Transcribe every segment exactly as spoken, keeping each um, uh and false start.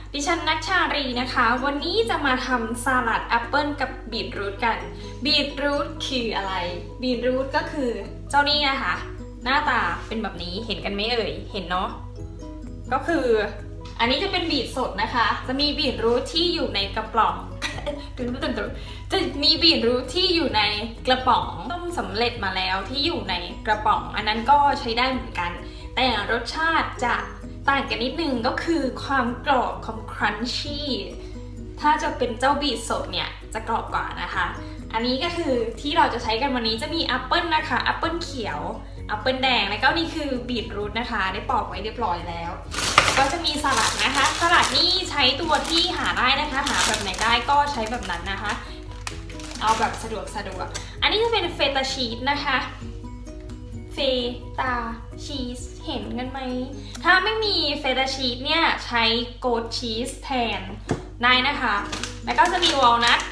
ดิฉันนัชชารีนะคะวันนี้จะมาทำสลัดแอปเปิลกับบีทรูทกันบีทรูทคืออะไรบีทรูทก็คือเจ้านี่นะคะหน้าตาเป็นแบบนี้เห็นกันไหมเอ่ยเห็นเนาะก็คืออันนี้จะเป็นบีทสดนะคะจะมีบีทรูทที่อยู่ในกระป๋องจะมีบีทรูทที่อยู่ในกระป๋องต้มสำเร็จมาแล้วที่อยู่ในกระป๋องอันนั้นก็ใช้ได้เหมือนกันแต่รสชาติจะต่างกันนิดนึงก็คือความกรอบความครันชี่ถ้าจะเป็นเจ้าบีทสดเนี่ยจะกรอบกว่านะคะอันนี้ก็คือที่เราจะใช้กันวันนี้จะมีแอปเปิลนะคะแอปเปิลเขียวแอปเปิลแดงแล้วก็นี่คือบีทรูทนะคะได้ปอกไว้เรียบร้อยแล้วก็จะมีสลัดนะคะสลัดนี่ใช้ตัวที่หาได้นะคะหาแบบไหนได้ก็ใช้แบบนั้นนะคะเอาแบบสะดวกสะดวกอันนี้จะเป็นเฟตาชีสนะคะเฟตาชีสเห็นกันไหมถ้าไม่มีเฟตาชีสเนี่ยใช้โกดชีสแทนได้นะคะแล้วก็จะมีวอลนัท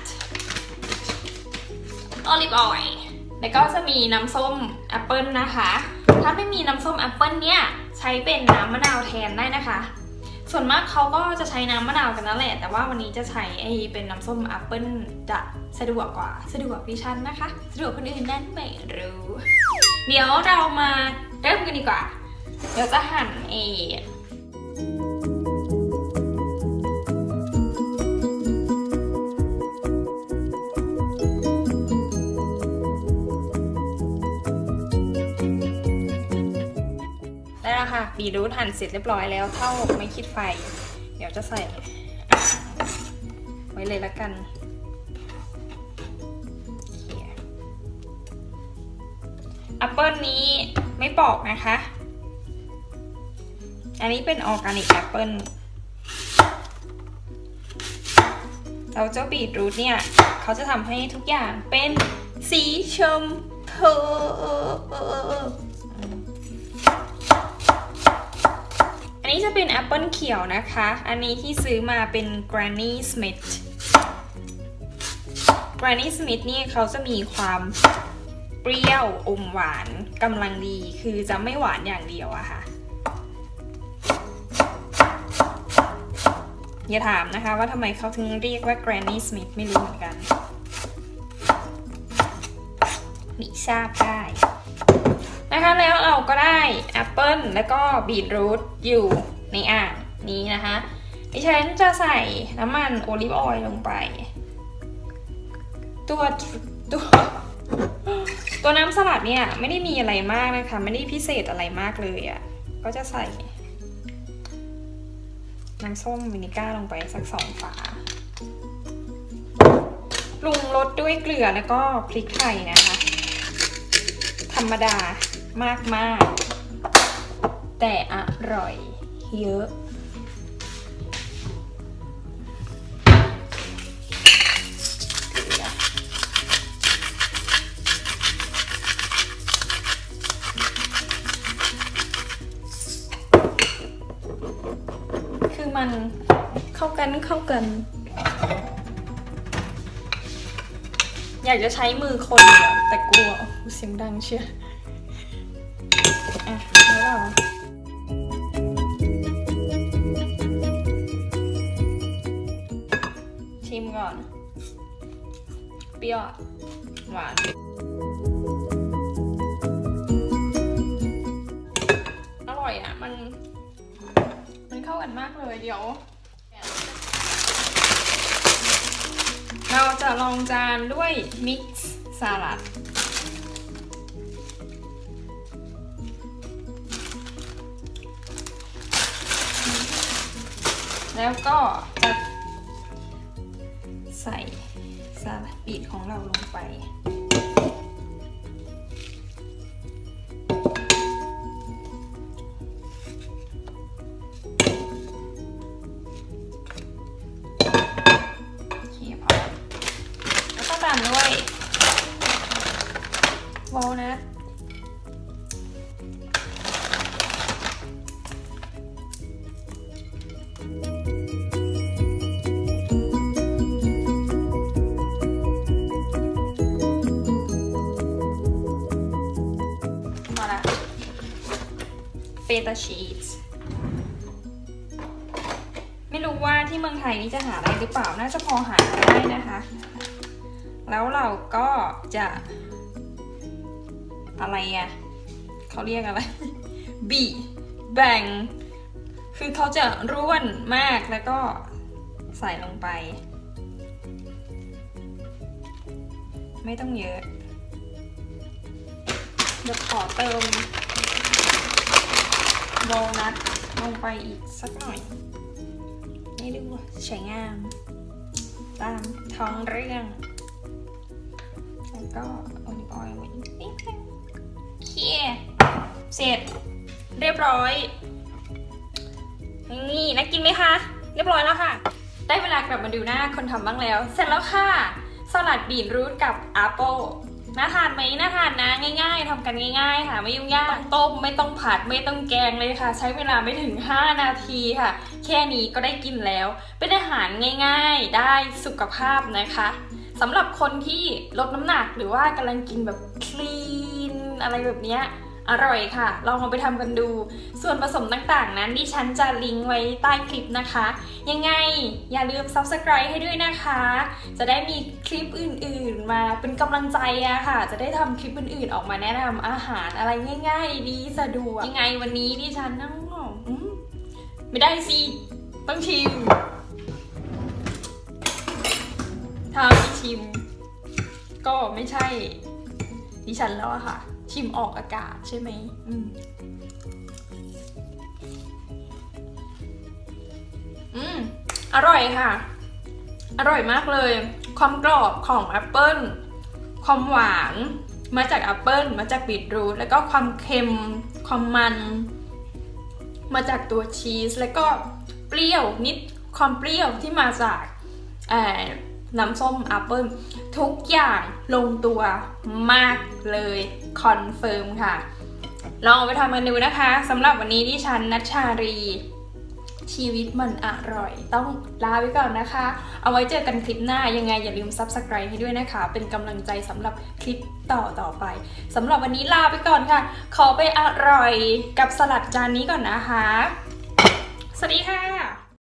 ออลิฟออยล์แล้วก็จะมีน้ำส้มแอปเปิลนะคะถ้าไม่มีน้ำส้มแอปเปิลเนี่ยใช้เป็นน้ำมะนาวแทนได้นะคะส่วนมากเขาก็จะใช้น้ำมะนาวกันนั่นแหละแต่ว่าวันนี้จะใช้ไอเป็นน้ำส้มแอปเปิลจะสะดวกกว่าสะดวกดิฉันนะคะสะดวกคนอื่นนั่นไม่รู้เดี๋ยวเรามาเริ่มกันดีกว่าเดี๋ยวจะหั่นเอได้แล้วค่ะบีทรูทหั่นเสร็จเรียบร้อยแล้วเท่าไม่คิดไฟเดี๋ยวจะใส่ไว้เลยละกันแอปเปิลนี้ไม่ปอกนะคะอันนี้เป็นออร์แกนิกแอปเปิลเราเจ้าบีทรูทเนี่ยเขาจะทำให้ทุกอย่างเป็นสีชมพูอันนี้จะเป็นแอปเปิลเขียวนะคะอันนี้ที่ซื้อมาเป็น Granny Smith Granny Smith นี่เขาจะมีความเปรี้ยวอมหวานกำลังดีคือจะไม่หวานอย่างเดียวอะค่ะอย่าถามนะคะว่าทำไมเขาถึงเรียกว่า Granny Smith ไม่รู้เหมือนกันมิทราบได้นะคะแล้วเราก็ได้แอปเปิลแล้วก็บีทรูทอยู่ในอ่างนี้นะคะดิฉันจะใส่น้ำมันโอลิฟออยล์ลงไปตัวตัวตัวน้ำสลัดเนี่ยไม่ได้มีอะไรมากนะคะไม่ได้พิเศษอะไรมากเลยอ่ะก็จะใส่น้ำส้มวินิก้าลงไปสักสองฝาปรุงรสด้วยเกลือแล้วก็พริกไทยนะคะธรรมดามากๆแต่อร่อยเยอะคือมันเข้ากันเข้ากันอยากจะใช้มือคนแต่กลัวเสียงดังเชียวอ่ะแล้วเราชิมก่อนเปรี้ยวหวานอร่อยอ่ะมันมันเข้ากันมากเลยเดี๋ยวเราจะลองจานด้วยมิกซ์สลัดแล้วก็จะใส่สลัดบีทของเราลงไปตามด้วยวอลนัทมาละเฟตาชีส ไม่รู้ว่าที่ที่เมืองไทยนี่จะหาได้หรือเปล่าน่าจะพอหาได้นะคะแล้วเราก็จะอะไรอะเขาเรียกอะไรบีแบ่งคือเขาจะร่วนมากแล้วก็ใส่ลงไปไม่ต้องเยอะเดี๋ยวขอเติมโดนัทลงไปอีกสักหน่อยนี่ดูสวยงามตามท้องเรื่องแล้วก็โอลิฟออยล์ไว้นิดนึงเคี่ยเสร็จเรียบร้อยนี่น่ากินไหมคะเรียบร้อยแล้วค่ะได้เวลากลับมาดูหน้าคนทำบ้างแล้วเสร็จแล้วค่ะสลัดบีทรูทกับแอปเปิลน่าทานไหมน่าทานนะง่ายๆทำกันง่ายๆค่ะไม่ยุ่งยากต้มไม่ต้องผัดไม่ต้องแกงเลยค่ะใช้เวลาไม่ถึงห้านาทีค่ะแค่นี้ก็ได้กินแล้วเป็นอาหารง่ายๆได้สุขภาพนะคะสำหรับคนที่ลดน้ำหนักหรือว่ากำลังกินแบบคลีนอะไรแบบนี้อร่อยค่ะลองเอาไปทำกันดูส่วนผสมต่างๆนั้นดิฉันจะลิงก์ไว้ใต้คลิปนะคะยังไงอย่าลืม ซับสไครบ์ ให้ด้วยนะคะจะได้มีคลิปอื่นๆมาเป็นกำลังใจอะค่ะจะได้ทำคลิปอื่นๆออกมาแนะนำอาหารอะไรง่ายๆดีสะดวกยังไงวันนี้ดิฉันนั่งไม่ได้สิต้องชิมถ้าไม่ชิมก็ไม่ใช่ดิฉันแล้วอะค่ะชิมออกอากาศใช่ไหมอืมอืมอร่อยค่ะอร่อยมากเลยความกรอบของแอปเปิ้ลความหวานมาจากแอปเปิ้ลมาจากบีทรูทแล้วก็ความเค็มความมันมาจากตัวชีสแล้วก็เปรี้ยวนิดความเปรี้ยวที่มาจากน้ำส้มแอปเปิ้ลทุกอย่างลงตัวมากเลยคอนเฟิร์มค่ะลองเอาไปทำกันดูนะคะสำหรับวันนี้ดิฉันนัชชารีชีวิตมันอร่อยต้องลาไปก่อนนะคะเอาไว้เจอกันคลิปหน้ายังไงอย่าลืม ซับสไครบ์ ให้ด้วยนะคะเป็นกำลังใจสำหรับคลิปต่อต่อไปสำหรับวันนี้ลาไปก่อนค่ะขอไปอร่อยกับสลัดจานนี้ก่อนนะคะสวัสดีค่ะ